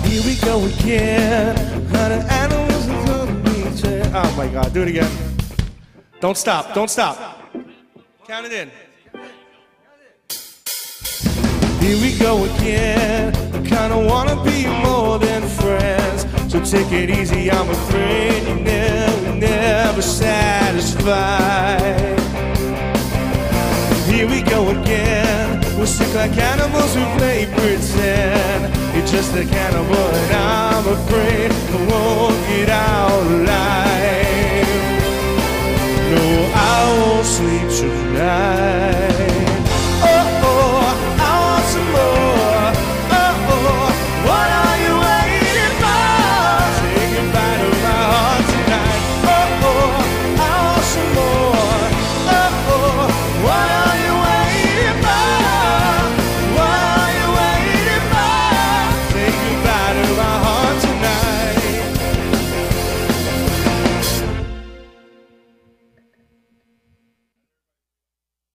Here we go again. Kind of animals are gonna meet you. Oh my God, do it again. Don't stop, don't stop. Count it in. Here we go again. I kinda wanna be more than friends. So take it easy, I'm afraid you're never satisfied. Here we go again. We're sick like animals who play pretend. You're just a cannibal and I'm afraid I won't get out alive. No, I won't sleep tonight.